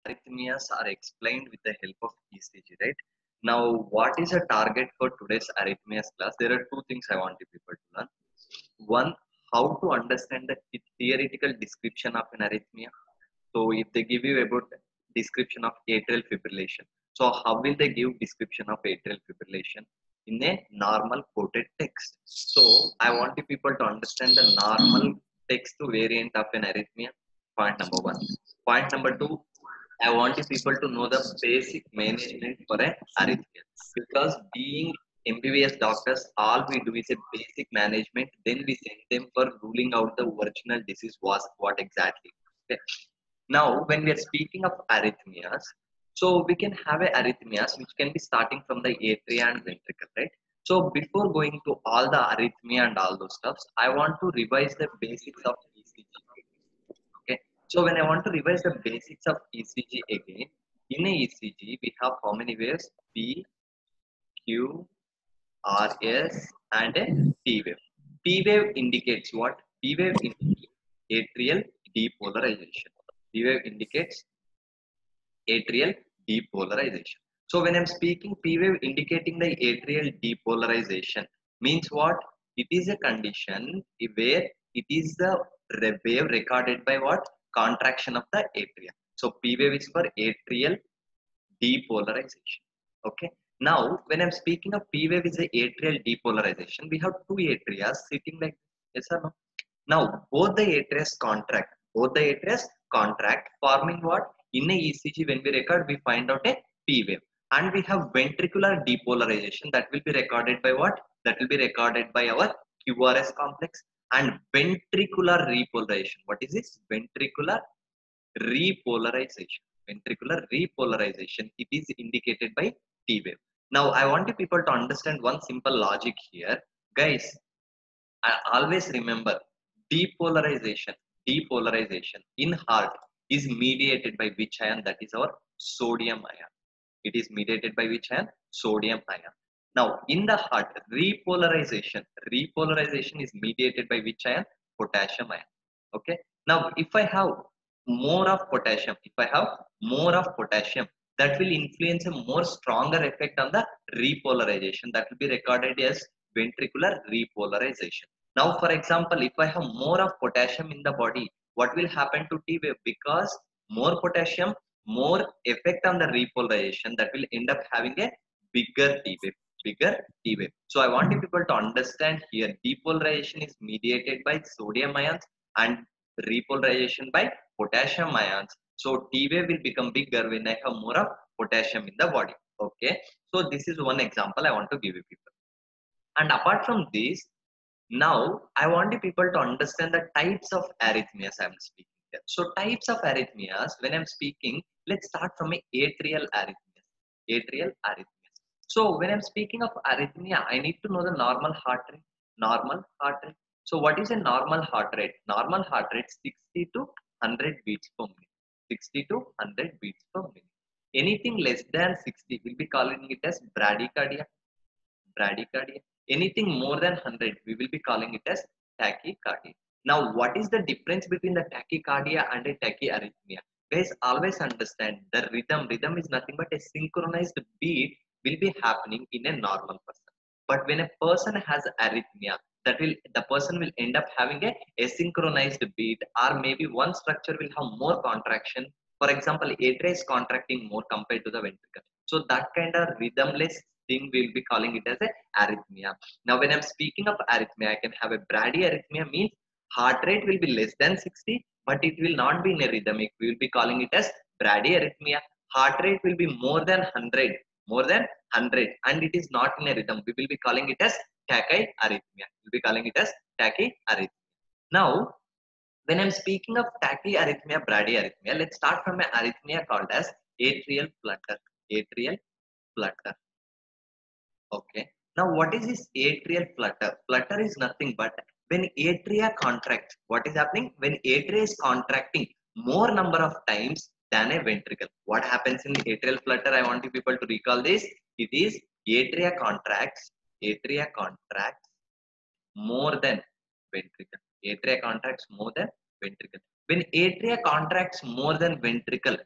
arrhythmias are explained with the help of ECG, right? Now, what is a target for today's arrhythmias class? There are two things I want you people to learn. One, how to understand the theoretical description of an arrhythmia. So, if they give you about description of atrial fibrillation, so how will they give description of atrial fibrillation in a normal quoted text? So, I want you people to understand the normal text to variant of an arrhythmia. Point number one. Point number two, I want you people to know the basic management for an arrhythmia. Because being MBBS doctors, all we do is a basic management, then we send them for ruling out the original disease was what exactly. Okay. Now, when we are speaking of arrhythmias, so we can have a arrhythmias which can be starting from the atria and ventricle, right? So before going to all the arrhythmia and all those stuffs, I want to revise the basics of ECG. Okay. So when I want to revise the basics of ECG again, in a ECG we have how many waves? P, Q, R, S, and a T wave. P wave indicates what? P wave indicates atrial depolarization. P wave indicates atrial depolarization. So when I'm speaking P wave indicating the atrial depolarization means what? It is a condition where it is the wave recorded by what? Contraction of the atria. So P wave is for atrial depolarization. Okay. Now when I'm speaking of P wave is a atrial depolarization, we have two atrias sitting like yes or no? Now, both the atrias contract. Both the atrias contract, forming what? In a ECG, when we record, we find out a P wave. And we have ventricular depolarization that will be recorded by what? That will be recorded by our QRS complex. And ventricular repolarization. What is this? Ventricular repolarization. Ventricular repolarization. It is indicated by T wave. Now, I want you people to understand one simple logic here. Guys, I always remember depolarization. Depolarization in heart is mediated by which ion? That is our sodium ion. It is mediated by which ion? Sodium ion. Now, in the heart, repolarization. Repolarization is mediated by which ion? Potassium ion. Okay. Now, if I have more of potassium, that will influence a more stronger effect on the repolarization. That will be recorded as ventricular repolarization. Now, for example, if I have more of potassium in the body, what will happen to T wave? Because more potassium, more effect on the repolarization, that will end up having a bigger T wave. Bigger T wave. So I want you people to understand here, depolarization is mediated by sodium ions and repolarization by potassium ions. So T wave will become bigger when I have more of potassium in the body. Okay. So this is one example I want to give you people. And apart from this, now I want you people to understand the types of arrhythmias I'm speaking here. So types of arrhythmias, when I'm speaking, let's start from a atrial arrhythmias. Atrial arrhythmias. So when I'm speaking of arrhythmia, I need to know the normal heart rate. Normal heart rate. So what is a normal heart rate? Normal heart rate 60 to 100 beats per minute. 60 to 100 beats per minute. Anything less than 60, we'll be calling it as bradycardia. Bradycardia. Anything more than 100, we will be calling it as tachycardia. Now, what is the difference between the tachycardia and a tachyarrhythmia? Guys, always understand the rhythm. Rhythm is nothing but a synchronized beat will be happening in a normal person. But when a person has arrhythmia, the person will end up having a asynchronized beat, or maybe one structure will have more contraction. For example, atria is contracting more compared to the ventricle. So that kind of rhythmless thing we'll be calling it as a arrhythmia. Now, when I'm speaking of arrhythmia, I can have a bradyarrhythmia, means heart rate will be less than 60, but it will not be in a rhythmic. We will be calling it as bradyarrhythmia. Heart rate will be more than 100, more than 100, and it is not in a rhythm. We will be calling it as tachyarrhythmia. We'll be calling it as tachyarrhythmia. Now, when I'm speaking of tachyarrhythmia, bradyarrhythmia, let's start from an arrhythmia called as atrial flutter. Atrial flutter. Okay. Now, what is this atrial flutter? Flutter is nothing but when atria contracts. What is happening? When atria is contracting more number of times than a ventricle. What happens in atrial flutter? I want you people to recall this. It is atria contracts more than ventricle. Atria contracts more than ventricle. When atria contracts more than ventricle,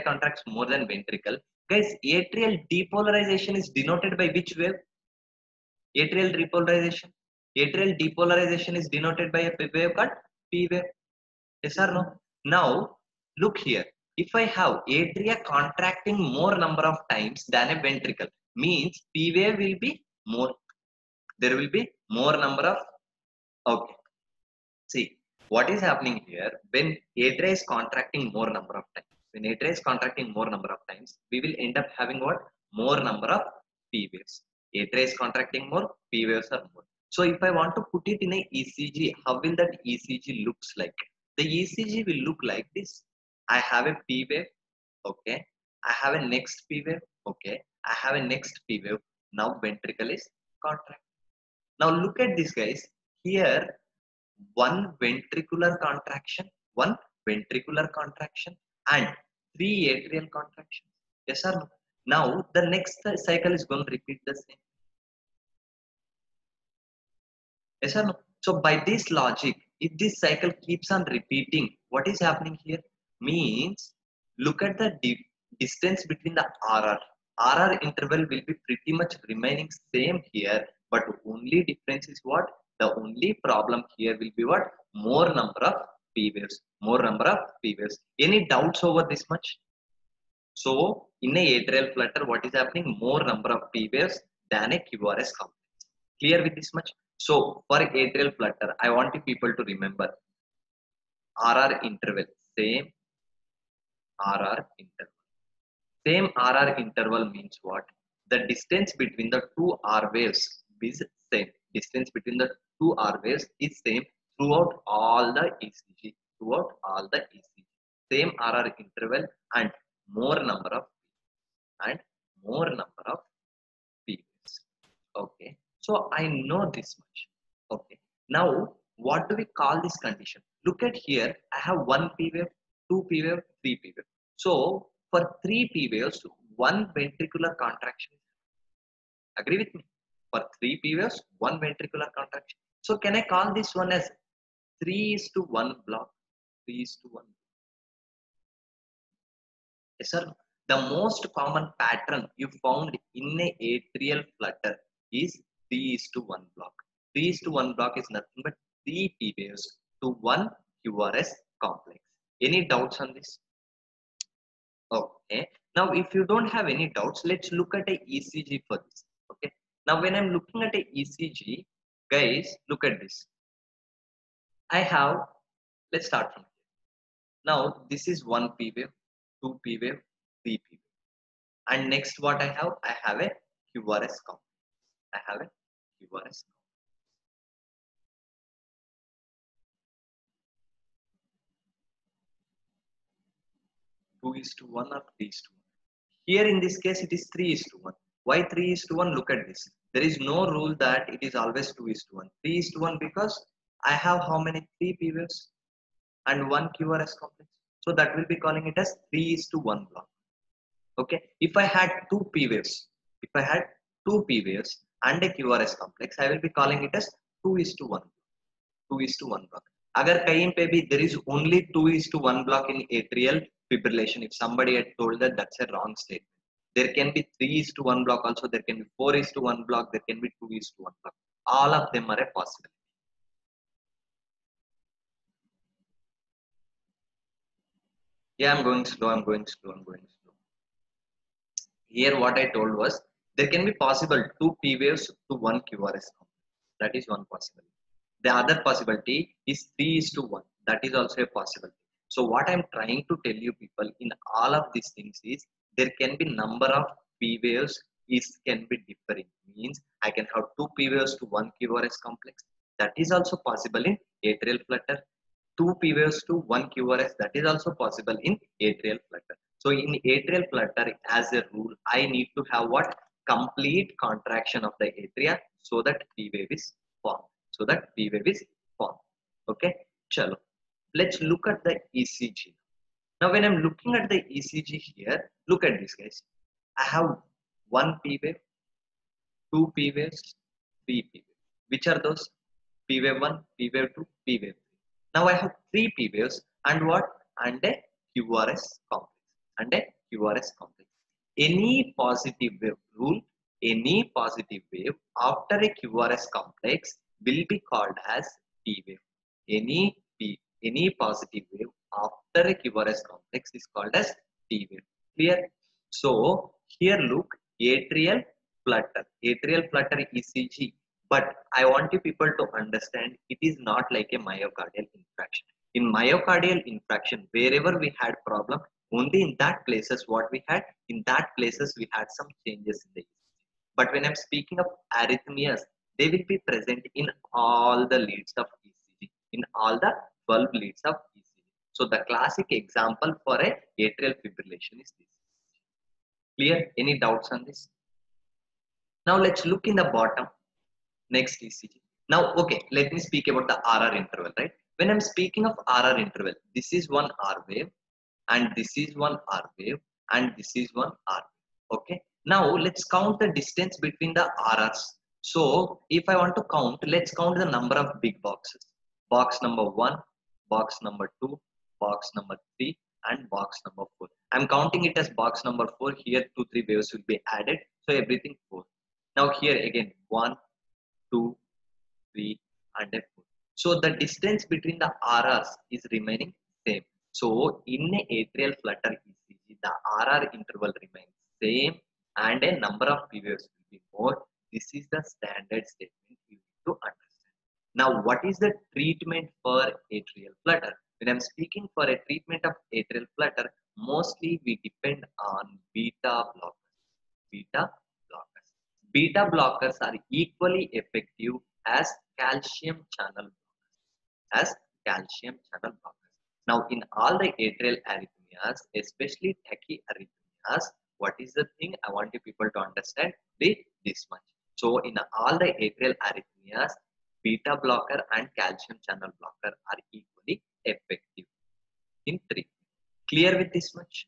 guys, atrial depolarization is denoted by which wave? Atrial repolarization. Atrial depolarization is denoted by a wave called P wave. Yes or no? Now, look here. If I have atria contracting more number of times than a ventricle, means P wave will be more. There will be more number of. Okay. See, what is happening here when atria is contracting more number of times? When atria is contracting more number of times, we will end up having what? More number of P waves. Atria is contracting more, P waves are more. So if I want to put it in a ECG, how will that ECG looks like? The ECG will look like this. I have a P wave, okay. I have a next P wave, okay. I have a next P wave. Now ventricle is contract. Now look at this, guys. Here one ventricular contraction, one ventricular contraction, and three atrial contractions. Yes or no? Now the next cycle is going to repeat the same. Yes or no? So by this logic, if this cycle keeps on repeating, what is happening here? Means look at the distance between the RR. RR interval will be pretty much remaining same here, but only difference is what? The only problem here will be what? More number of P waves. More number of P waves. Any doubts over this much? So in a atrial flutter, what is happening? More number of P waves than a QRS complex. Clear with this much? So for atrial flutter, I want you people to remember RR interval, same RR interval. Same RR interval means what? The distance between the two R waves is same. Distance between the two R waves is same throughout all the ECG. Throughout all the ECG. Same RR interval and more number of and more number of P waves. Okay. So I know this much. Okay. Now, what do we call this condition? Look at here. I have one P wave, two P wave, three P wave. So for three P waves, one ventricular contraction. Agree with me? For three P waves, one ventricular contraction. So can I call this one as 3:1 block? 3:1. Yes, sir. The most common pattern you found in a atrial flutter is 3:1 block. 3:1 block is nothing but 3 P waves to 1 QRS complex. Any doubts on this? Okay. Now, if you don't have any doubts, let's look at a ECG for this. Okay. Now, when I'm looking at a ECG, guys, look at this. I have, let's start from here. Now, this is 1 P wave, 2 P wave, 3 P wave. And next what I have a QRS count. I have a QRS count. 2:1 or 3:1. Here in this case it is 3:1. Why 3:1? Look at this. There is no rule that it is always 2:1. 3:1 because I have how many 3 P waves and 1 QRS complex. So that will be calling it as 3:1 block. Okay. If I had 2 P waves, if I had 2 P waves and a QRS complex, I will be calling it as 2:1. 2:1 block. अगर कहीं पे भी there is only 2:1 block in atrial fibrillation. If somebody had told that, that's a wrong statement. There can be 3:1 block also. There can be 4:1 block. There can be 2:1 block. All of them are a possibility. Yeah, I'm going slow. I'm going slow. I'm going slow. Here, what I told was there can be possible 2 P waves to 1 QRS. That is one possibility. The other possibility is 3:1. That is also a possibility. So what I'm trying to tell you people in all of these things is there can be number of P waves is can be differing. Means I can have 2 P waves to 1 QRS complex. That is also possible in atrial flutter. 2 P waves to 1 QRS. That is also possible in atrial flutter. So in atrial flutter, as a rule, I need to have what? Complete contraction of the atria so that P wave is formed. So that P wave is formed. Okay, chalo. Let's look at the ECG. Now, when I'm looking at the ECG here, look at this, guys. I have one P wave, two P waves, three P waves. Which are those? P wave 1, P wave 2, P wave 3. Now I have three P waves. and what? And a QRS complex. And a QRS complex. Any positive wave rule, any positive wave after a QRS complex will be called as T wave. Any positive wave after a QRS complex is called as T wave. Clear? So here look, atrial flutter ECG. But I want you people to understand it is not like a myocardial infarction. In myocardial infarction, wherever we had problem, only in that places what we had, in that places we had some changes in the ECG. But when I'm speaking of arrhythmias, they will be present in all the leads of ECG, in all the 12 leads of ECG. So the classic example for a atrial fibrillation is this. Clear? Any doubts on this? Now let's look in the bottom. Next ECG. Now, okay, let me speak about the RR interval, right? When I'm speaking of RR interval, this is one R wave, and this is one R wave, and this is one R wave. Okay. Now let's count the distance between the RRs. So if I want to count, let's count the number of big boxes. Box number 1, box number 2, box number 3, and box number 4. I'm counting it as box number 4. Here 2, 3 waves will be added. So everything 4. Now here again 1, 2, 3, and a 4. So the distance between the RRs is remaining same. So in a atrial flutter ECG, the RR interval remains same and a number of P waves will be more. This is the standard statement you need to understand. Now, what is the treatment for atrial flutter? When I'm speaking for a treatment of atrial flutter, mostly we depend on beta blockers. Beta blockers. Beta blockers are equally effective as calcium channel blockers. As calcium channel blockers. Now, in all the atrial arrhythmias, especially tachyarrhythmias, what is the thing I want you people to understand? This much. So, in all the atrial arrhythmias, beta blocker and calcium channel blocker are equally effective in treatment. Clear with this much?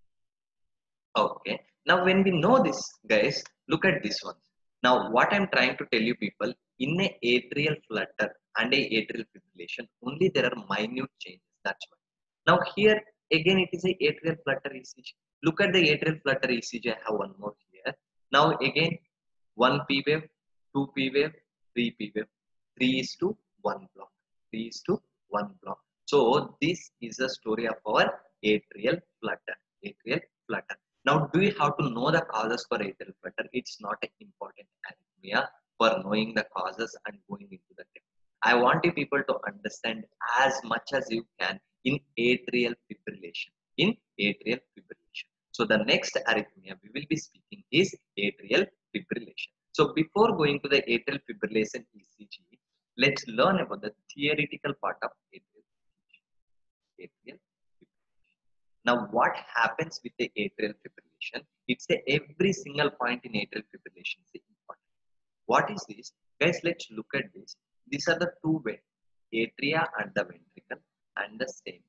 Okay. Now, when we know this, guys, look at this one. Now, what I'm trying to tell you people, in a atrial flutter and a atrial fibrillation, only there are minute changes. That's why. Now, here again, it is a atrial flutter ECG. Look at the atrial flutter ECG. I have one more here. Now, again, 1 P wave, 2 P wave, 3 P wave, 3 is to 1 block, 3 is to 1 block. So, this is the story of our atrial flutter. Atrial flutter. Now, do you have to know the causes for atrial flutter? It's not an important arrhythmia for knowing the causes and going into the depth. I want you people to understand as much as you can in atrial fibrillation. In atrial fibrillation. So, the next arrhythmia we will be speaking is atrial fibrillation. So, before going to the atrial fibrillation ECG, let's learn about the theoretical part of atrial fibrillation. Atrial Now, what happens with the atrial fibrillation? It's every single point in atrial fibrillation is important. What is this? Guys, let's look at this. These are the two ways, atria and the ventricle, and the same.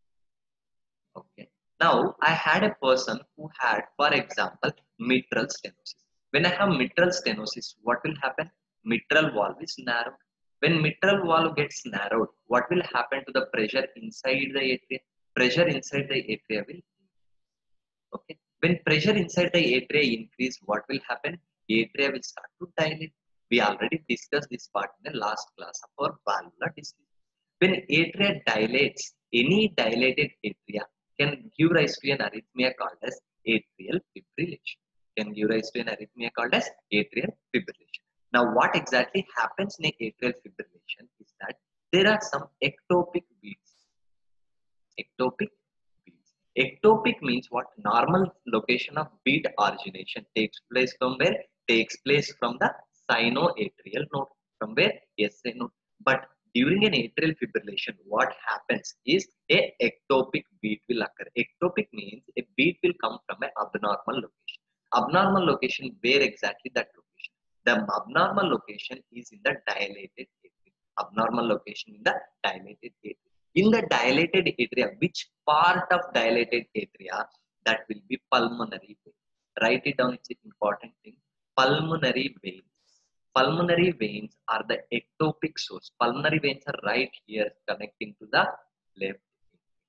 Okay. Now, I had a person who had, for example, mitral stenosis. When I have mitral stenosis, what will happen? Mitral valve is narrowed. When mitral valve gets narrowed, what will happen to the pressure inside the atria? Pressure inside the atria will increase. Okay. When pressure inside the atria increase, what will happen? Atria will start to dilate. We already discussed this part in the last class of our valvular disease. When atria dilates, any dilated atria can give rise to an arrhythmia called as atrial fibrillation. Can give rise to an arrhythmia called as atrial fibrillation. Now, what exactly happens in atrial fibrillation is that there are some ectopic beats. Ectopic beats. Ectopic means what? Normal location of beat origination takes place from where? Takes place from the sinoatrial node. From where? SA node. But during an atrial fibrillation, what happens is a ectopic beat will occur. Ectopic means a beat will come from an abnormal location. Abnormal location, where exactly that location? The abnormal location is in the dilated atria. Abnormal location in the dilated atria. In the dilated atria, which part of dilated atria? That will be pulmonary vein. Write it down, it's an important thing. Pulmonary veins. Pulmonary veins are the ectopic source. Pulmonary veins are right here connecting to the left.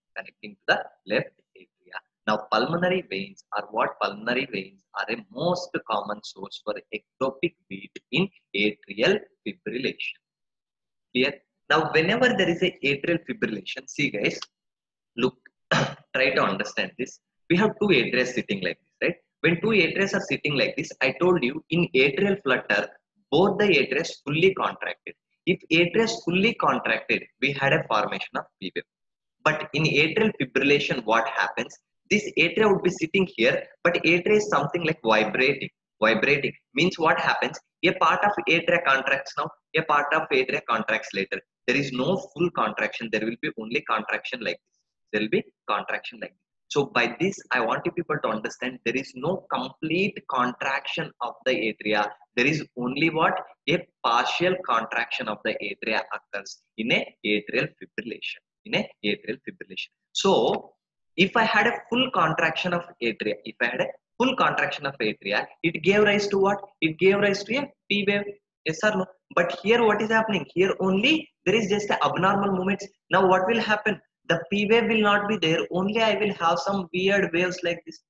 connecting to the left atria. Now pulmonary veins are what? Pulmonary veins are a most common source for ectopic beat in atrial fibrillation. Clear? Now whenever there is a atrial fibrillation, see guys, look, try to understand this. We have two atria sitting like this, right? When two atria are sitting like this, I told you in atrial flutter, both the atria fully contracted. If atria is fully contracted, we had a formation of P wave. But in atrial fibrillation, what happens? This atria would be sitting here, but atria is something like vibrating. Vibrating means what happens? A part of atria contracts now, a part of atria contracts later. There is no full contraction. There will be only contraction like this. There will be contraction like this. So by this, I want you people to understand there is no complete contraction of the atria. There is only what? A partial contraction of the atria occurs in a atrial fibrillation. In a atrial fibrillation. So, if I had a full contraction of atria, if I had a full contraction of atria, it gave rise to what? It gave rise to a P wave. Yes or no? But here, what is happening? Here only there is just a abnormal movements. Now, what will happen? The P wave will not be there. Only I will have some weird waves like this.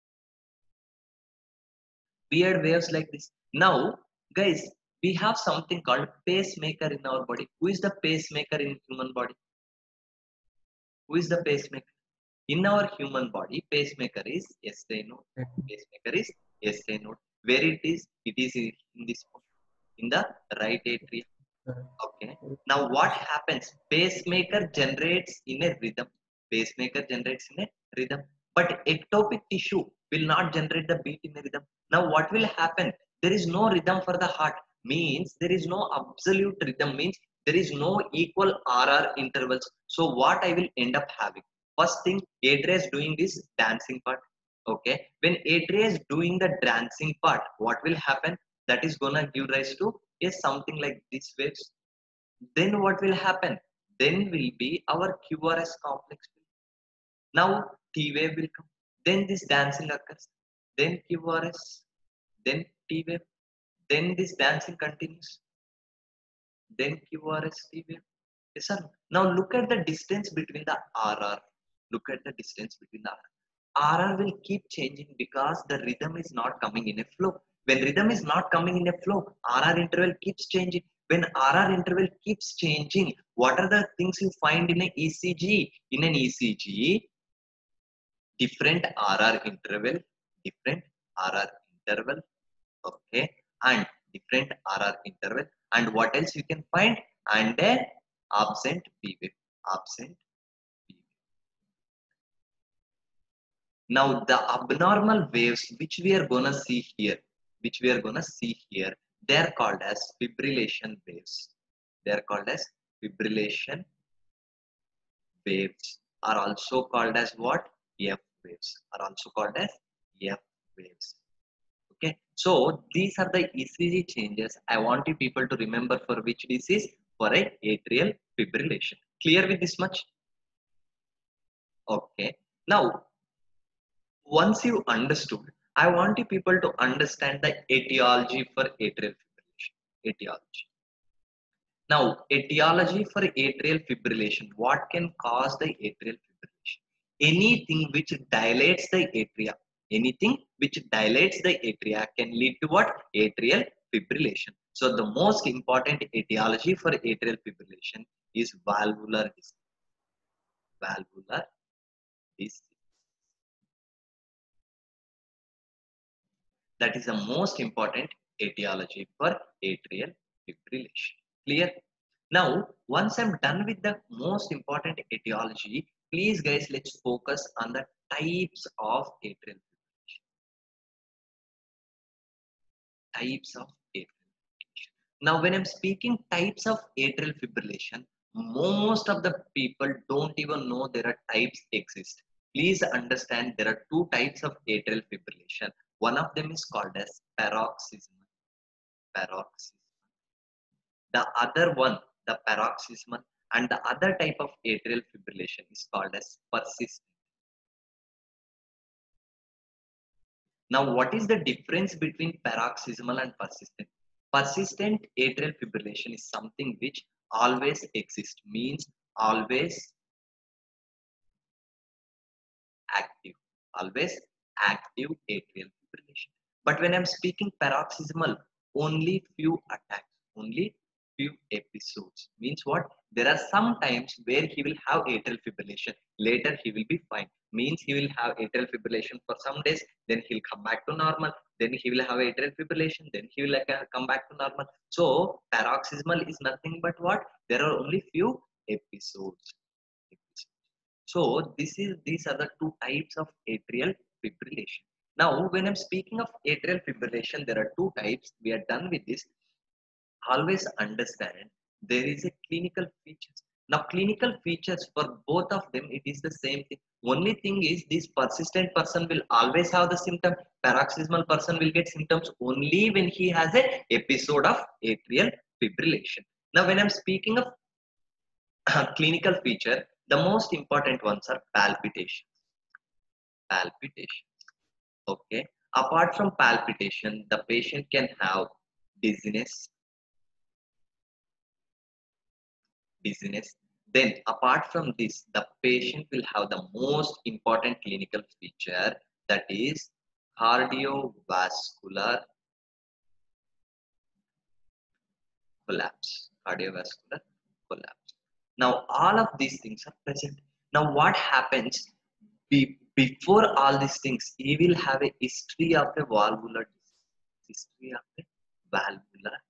Weird waves like this. Now, guys, we have something called pacemaker in our body. Who is the pacemaker in human body? Who is the pacemaker? In our human body, pacemaker is SA node. Pacemaker is SA node. Where it is? It is in this one, in the right atria. Okay. Now what happens? Pacemaker generates in a rhythm. Pacemaker generates in a rhythm. But ectopic tissue will not generate the beat in a rhythm. Now what will happen? There is no rhythm for the heart. Means there is no absolute rhythm. Means there is no equal RR intervals. So what I will end up having? First thing, atria is doing this dancing part. Okay. When atria is doing the dancing part, what will happen? That is gonna give rise to is something like this waves. Then what will happen? Then will be our QRS complex. Now T wave will come. Then this dancing occurs. Then QRS. Then T wave. Then this dancing continues. Then QRS T wave. Yes, sir. Now look at the distance between the RR. Look at the distance between the RR. RR will keep changing because the rhythm is not coming in a flow. When rhythm is not coming in a flow, RR interval keeps changing. When RR interval keeps changing, what are the things you find in an ECG? In an ECG, different RR interval, different RR interval, okay, and different RR interval, and what else you can find? And an absent P wave, absent P wave. Now the abnormal waves which we are gonna see here, they are called as fibrillation waves. They are called as fibrillation waves. Are also called as what? F waves. Are also called as F waves. Okay. So these are the ECG changes I want you people to remember for which disease? For a atrial fibrillation. Clear with this much? Okay. Now once you understood, I want you people to understand the etiology for atrial fibrillation. Etiology. Now, etiology for atrial fibrillation. What can cause the atrial fibrillation? Anything which dilates the atria. Anything which dilates the atria can lead to what? Atrial fibrillation. So, the most important etiology for atrial fibrillation is valvular disease. Valvular disease. That is the most important etiology for atrial fibrillation. Clear? Now, once I'm done with the most important etiology, please guys, let's focus on the types of atrial fibrillation. Types of atrial fibrillation. Now, when I'm speaking types of atrial fibrillation, most of the people don't even know there are types exist. Please understand there are two types of atrial fibrillation. One of them is called as paroxysmal. Paroxysmal. The other one, the paroxysmal, and the other type of atrial fibrillation is called as persistent. Now, what is the difference between paroxysmal and persistent? Persistent atrial fibrillation is something which always exists, means always active, always active atrial fibrillation. But when I'm speaking paroxysmal, only few attacks, only few episodes. Means what? There are some times where he will have atrial fibrillation. Later he will be fine. Means he will have atrial fibrillation for some days, then he'll come back to normal. Then he will have atrial fibrillation. Then he will come back to normal. So paroxysmal is nothing but what? There are only few episodes. So these are the two types of atrial fibrillation. Now, when I'm speaking of atrial fibrillation, there are two types. We are done with this. Always understand there is a clinical features. Now, clinical features for both of them, it is the same thing. Only thing is this persistent person will always have the symptom. Paroxysmal person will get symptoms only when he has a episode of atrial fibrillation. Now, when I'm speaking of clinical feature, the most important ones are palpitations. Palpitations. Okay. Apart from palpitation, the patient can have dizziness. Dizziness. Then, apart from this, the patient will have the most important clinical feature, that is cardiovascular collapse. Cardiovascular collapse. Now, all of these things are present. Now, what happens before all these things? He will have a history of a valvular disease. History of a valvular.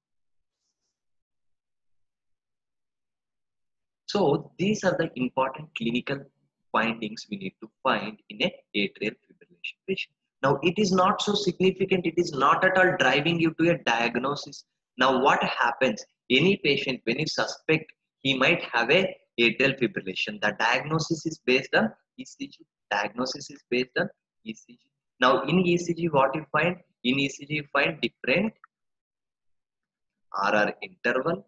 So, these are the important clinical findings we need to find in a atrial fibrillation patient. Now, it is not so significant. It is not at all driving you to a diagnosis. Now, what happens? Any patient, when you suspect he might have a atrial fibrillation, the diagnosis is based on ECG. Diagnosis is based on ECG. Now, in ECG, what you find? In ECG, you find different RR interval,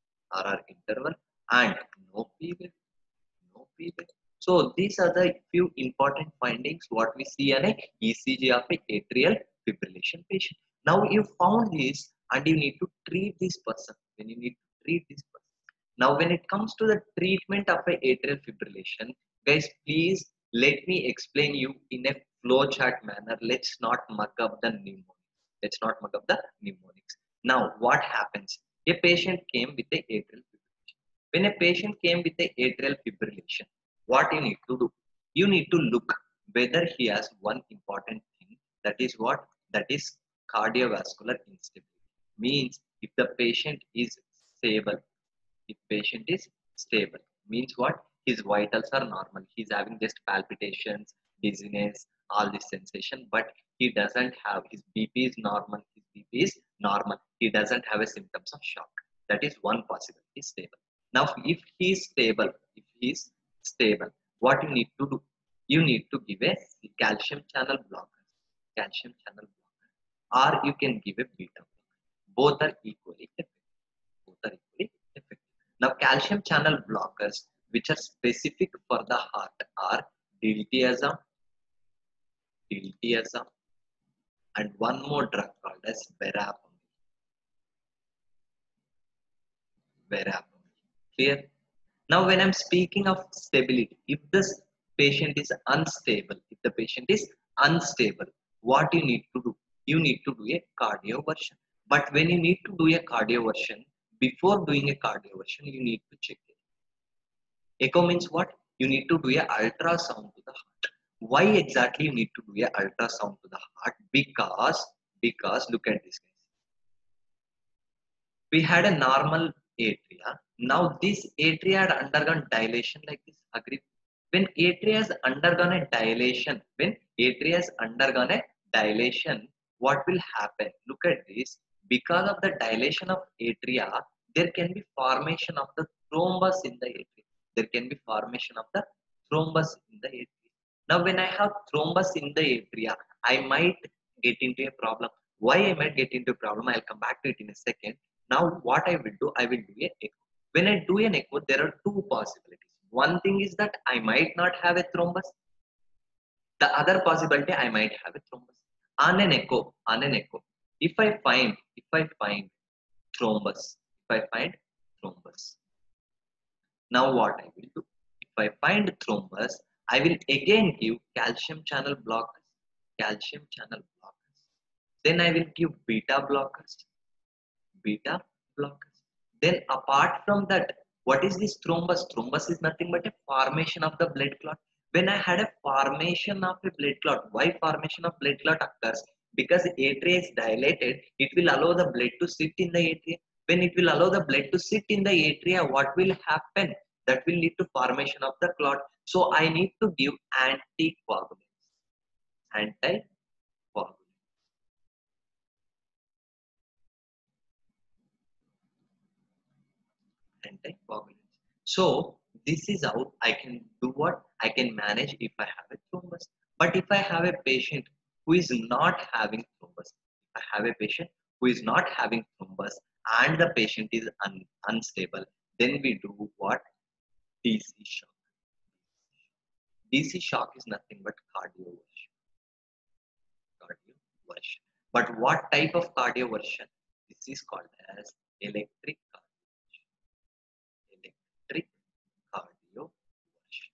and no P wave, no P wave. So these are the few important findings what we see on a ECG of a atrial fibrillation patient. Now you found this and you need to treat this person. When you need to treat this person. Now when it comes to the treatment of a atrial fibrillation, guys, please let me explain you in a flow chart manner. Let's not mug up the mnemonics. Let's not mug up the mnemonics. Now what happens? A patient came with a atrial fibrillation. When a patient came with a atrial fibrillation, what you need to do? You need to look whether he has one important thing, that is what? That is cardiovascular instability. Means if the patient is stable, if patient is stable, means what? His vitals are normal. He's having just palpitations, dizziness, all this sensation, but he doesn't have, his BP is normal. His BP is normal. He doesn't have a symptoms of shock. That is one possibility. He's stable. Now, if he is stable, what you need to do? You need to give a calcium channel blocker, or you can give a beta blocker. Both are equally effective. Now, calcium channel blockers, which are specific for the heart, are diltiazem, and one more drug called as verapamil. Clear? Now, when I'm speaking of stability, if this patient is unstable, what you need to do? You need to do a cardioversion. But when you need to do a cardioversion, before doing a cardioversion, you need to check it. Echo means what? You need to do a ultrasound to the heart. Why exactly you need to do a ultrasound to the heart? Because look at this, guys. We had a normal atria. Now this atria had undergone dilation like this. Agree? When atria has undergone a dilation, what will happen? Look at this. Because of the dilation of atria, there can be formation of the thrombus in the atria. There can be formation of the thrombus in the atria. Now, when I have thrombus in the atria, I might get into a problem. Why I might get into a problem, I'll come back to it in a second. Now, what I will do an echo. When I do an echo, there are two possibilities. One thing is that I might not have a thrombus. The other possibility, I might have a thrombus. On an echo, if I find thrombus, now what I will do? If I find thrombus, I will again give calcium channel blockers, calcium channel blockers. Then I will give beta blockers, beta blockers. Then apart from that, what is this thrombus? Thrombus is nothing but a formation of the blood clot. When I had a formation of a blood clot, why formation of blood clot occurs? Because the atria is dilated, it will allow the blood to sit in the atria. When it will allow the blood to sit in the atria, what will happen? That will lead to formation of the clot. So I need to give anticoagulants. Anticoagulants. Anticoagulants. So this is how I can do what I can manage if I have a thrombus. But if I have a patient who is not having thrombus, if I have a patient who is not having thrombus and the patient is unstable, then we do what? DC shock. DC shock is nothing but cardioversion. Cardioversion. But what type of cardioversion? This is called as electric cardioversion. Electric cardioversion.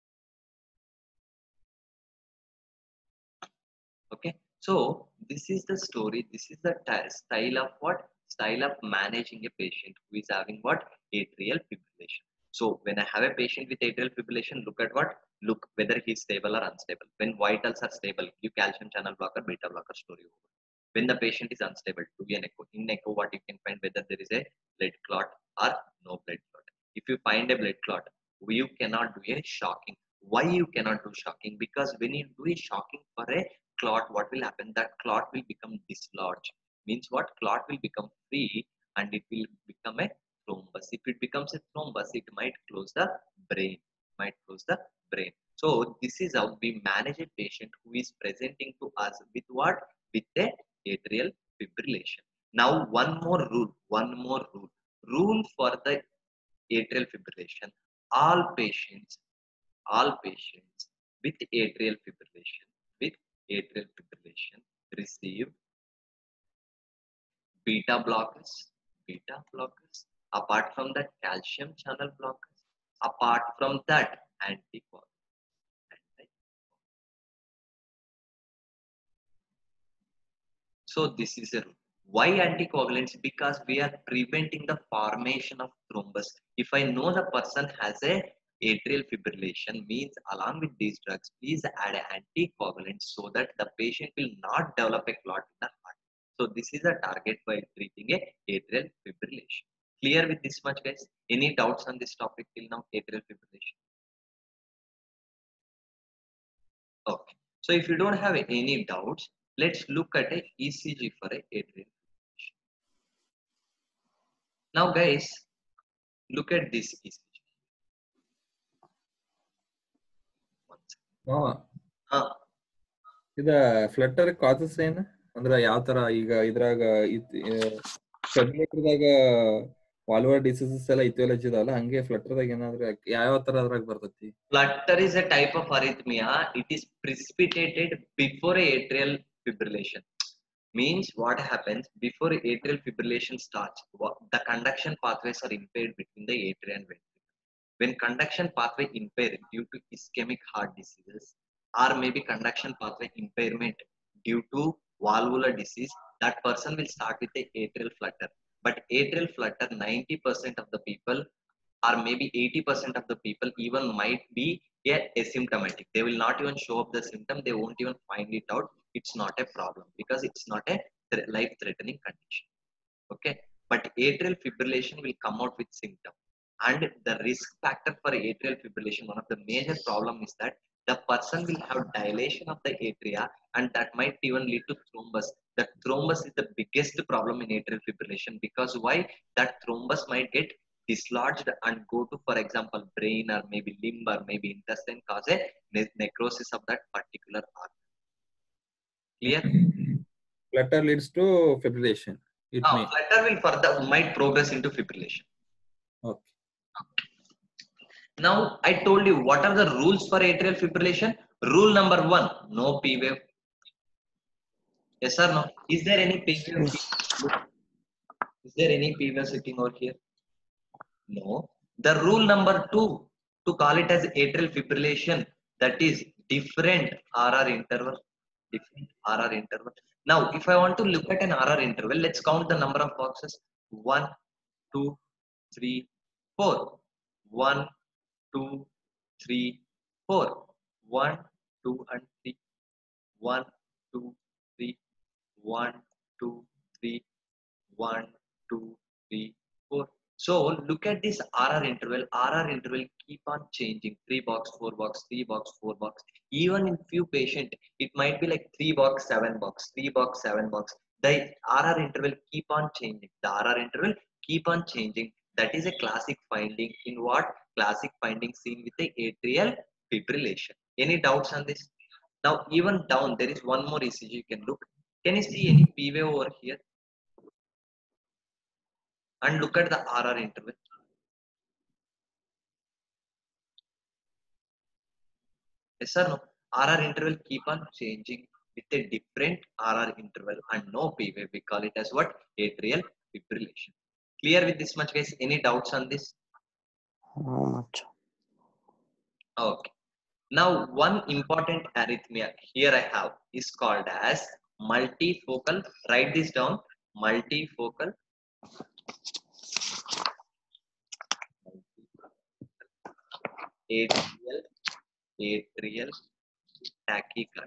Okay, so this is the story. This is the style of what? Style of managing a patient who is having what? Atrial fibrillation. So when I have a patient with atrial fibrillation, look at what? Look whether he's stable or unstable. When vitals are stable, give calcium channel blocker, beta blocker, story over. When the patient is unstable, do an echo. In echo, what you can find whether there is a blood clot or no blood clot. If you find a blood clot, you cannot do a shocking. Why you cannot do shocking? Because when you do a shocking for a clot, what will happen? That clot will become dislodged. Means what? Clot will become free and it will become a thrombus. If it becomes a thrombus, it might close the brain. Might close the brain. So this is how we manage a patient who is presenting to us with what? With a atrial fibrillation. Now one more rule. One more rule. Rule for the atrial fibrillation. All patients with atrial fibrillation with atrial fibrillation receive beta blockers, beta blockers. Apart from that, calcium channel blockers. Apart from that, anticoagulants. So this is a rule. Why anticoagulants? Because we are preventing the formation of thrombus. If I know the person has a atrial fibrillation, means along with these drugs, please add anticoagulants so that the patient will not develop a clot in the heart. So this is a target by treating a atrial fibrillation. Clear with this much, guys? Any doubts on this topic till now? Atrial fibrillation. Okay. So if you don't have any doubts, let's look at a ECG for a atrial fibrillation. Now, guys, look at this ECG. Huh. ಇದ ಫ್ಲಟ್ಟರ್ causes ಏನ ಅಂದ್ರ ಯಾವ ತರ ಈಗ ಇದ್ರಾಗ ಫೆಬ್ರಿಲೇಟರ್ದಾಗ ವಾಲ್ವರ್ diseases ಎಲ್ಲ ಇಥಿಯಾಲಜಿ ಇದಲ್ಲ ಹಂಗೆ ಫ್ಲಟ್ಟರ್ದಾಗ ಏನಾದ್ರೆ ಯಾವ ತರ ಅದ್ರಾಗ ಬರ್ತೈತಿ Flutter is a type of arrhythmia. It is precipitated before atrial fibrillation. Means what happens before atrial fibrillation starts, the conduction pathways are impaired between the atria and ventricle. When conduction pathway impaired due to ischemic heart diseases or maybe conduction pathway impairment due to valvular disease, that person will start with a atrial flutter. But atrial flutter, 90% of the people or maybe 80% of the people even might be asymptomatic. They will not even show up the symptom. They won't even find it out. It's not a problem because it's not a life-threatening condition. Okay, but atrial fibrillation will come out with symptom. And the risk factor for atrial fibrillation, one of the major problem is that the person will have dilation of the atria and that might even lead to thrombus. The thrombus is the biggest problem in atrial fibrillation because why? That thrombus might get dislodged and go to, for example, brain or maybe limb or maybe intestine, cause a necrosis of that particular organ. Clear? Flutter leads to fibrillation. Flutter will further might progress into fibrillation. Okay. Now I told you what are the rules for atrial fibrillation. Rule number 1, no P wave. Yes or no? Is there any P wave? Is there any P wave sitting over here? No. The rule number 2, to call it as atrial fibrillation, That is different RR interval. Different RR interval. Now, if I want to look at an RR interval, let's count the number of boxes. 1, 2, 3, 4. 1, 2, 3, 4. 1, 2, and 3. 1, 2, 3. 1, 2, 3. 1, 2, 3, 4. So look at this RR interval. RR interval keep on changing. 3 box, 4 box, 3 box, 4 box. Even in few patient, it might be like 3 box, 7 box, 3 box, 7 box. The RR interval keep on changing. The RR interval keep on changing. That is a classic finding. In what? Classic finding seen with the atrial fibrillation. Any doubts on this? Now even down there is one more ECG you can look. Can you see any P wave over here? And look at the RR interval. Yes or no? RR interval keep on changing with a different RR interval and no P wave. We call it as what? Atrial fibrillation. Clear with this much, guys? Any doubts on this? Not much. Okay. Now, one important arrhythmia here I have is called as multifocal. Write this down. Multifocal atrial tachycardia.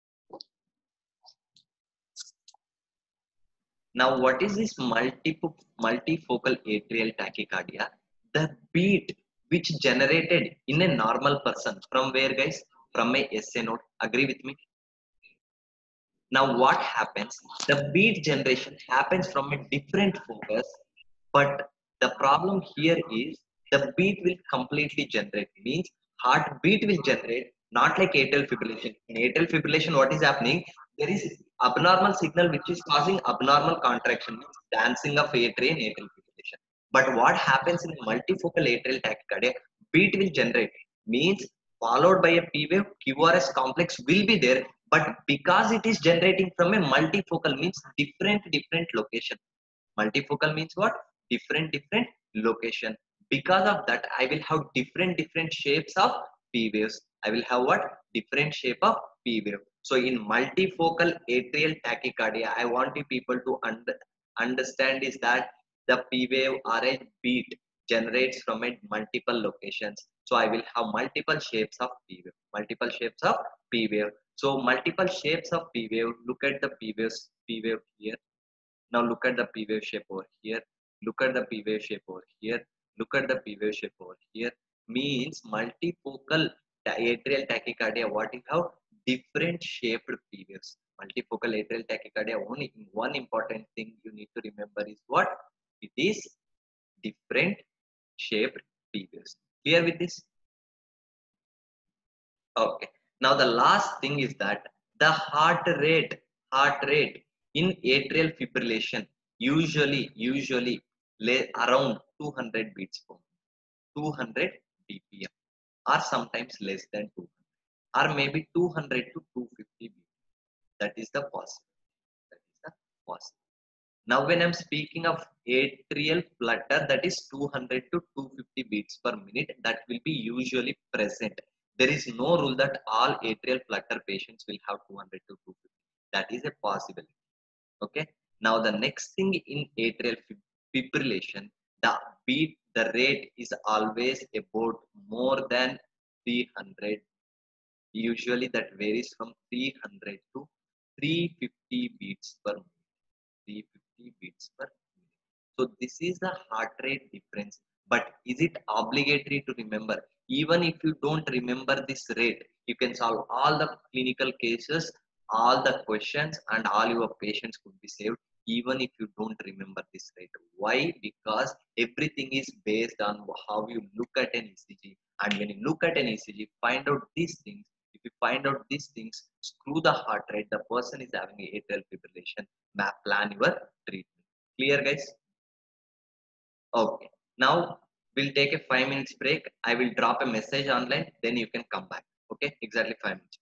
Now, what is this multifocal atrial tachycardia? The beat which generated in a normal person from where, guys? From a SA node. Agree with me? Now, what happens? The beat generation happens from a different focus, but the problem here is the beat will completely generate. Means heartbeat will generate, not like atrial fibrillation. In atrial fibrillation, what is happening? There is abnormal signal which is causing abnormal contraction, means dancing of atria in atrial fibrillation. But what happens in multifocal atrial tachycardia? Beat will generate, means followed by a P wave, QRS complex will be there, but because it is generating from a multifocal means different location. Multifocal means what? Different location. Because of that, I will have different shapes of P waves. I will have what? Different shape of P wave. So in multifocal atrial tachycardia, I want you people to understand is that the P wave or a beat generates from a multiple locations. So I will have multiple shapes of P wave. Multiple shapes of P wave. So multiple shapes of P wave. Look at the P wave here. Now look at the P wave shape over here. Look at the P wave shape over here. Look at the P wave shape over here. Means multifocal atrial tachycardia. What you have? Different shaped P waves. Multifocal atrial tachycardia. Only one important thing you need to remember is what? It is different shaped P waves. Clear with this? Okay. Now the last thing is that the heart rate in atrial fibrillation usually lay around 200 beats per minute, 200 BPM, or sometimes less than 200, or maybe 200 to 250 beats. That is the possible. That is the possible. Now, when I'm speaking of atrial flutter, that is 200 to 250 beats per minute, that will be usually present. There is no rule that all atrial flutter patients will have 200 to 250. That is a possibility. Okay. Now, the next thing in atrial fibrillation, the rate is always about more than 300. Usually, that varies from 300 to 350 beats per minute. 350 beats per minute. So this is the heart rate difference. But is it obligatory to remember? Even if you don't remember this rate, you can solve all the clinical cases, all the questions, and all your patients could be saved even if you don't remember this rate. Why? Because everything is based on how you look at an ECG. And when you look at an ECG, find out these things. If you find out these things, screw the heart rate, the person is having atrial fibrillation, plan your treatment. Clear, guys? Okay. Now we'll take a 5 minutes break. I will drop a message online, then you can come back. Okay, exactly 5 minutes.